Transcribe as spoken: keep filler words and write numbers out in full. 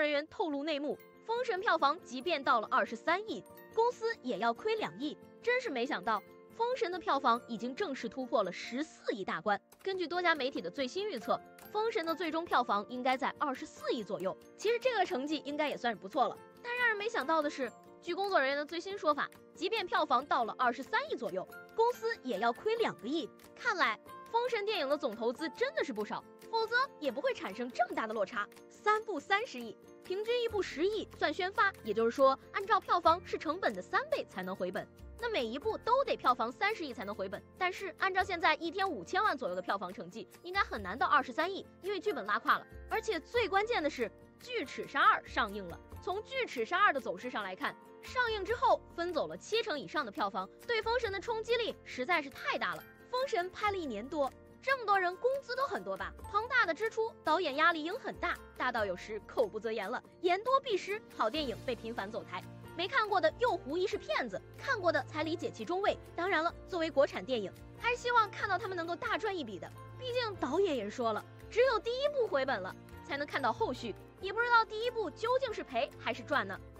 人员透露内幕，《封神》票房即便到了二十三亿，公司也要亏两亿。真是没想到，《封神》的票房已经正式突破了十四亿大关。根据多家媒体的最新预测，《封神》的最终票房应该在二十四亿左右。其实这个成绩应该也算是不错了。但让人没想到的是，据工作人员的最新说法，即便票房到了二十三亿左右，公司也要亏两个亿。看来，《封神》电影的总投资真的是不少，否则也不会产生这么大的落差。三部三十亿，平均一部十亿，算宣发，也就是说，按照票房是成本的三倍才能回本。那每一部都得票房三十亿才能回本，但是按照现在一天五千万左右的票房成绩，应该很难到二十三亿，因为剧本拉胯了。而且最关键的是，《巨齿鲨二》上映了。从《巨齿鲨二》的走势上来看，上映之后分走了七成以上的票房，对《封神》的冲击力实在是太大了。《封神》拍了一年多，这么多人工资都很多吧？庞大的支出，导演压力应很大，大到有时口不择言了。言多必失，好电影被频繁走台。没看过的又狐疑是骗子，看过的才理解其中味。当然了，作为国产电影，还是希望看到他们能够大赚一笔的。毕竟导演也说了，只有第一部回本了，才能看到后续。也不知道第一部究竟是赔还是赚呢？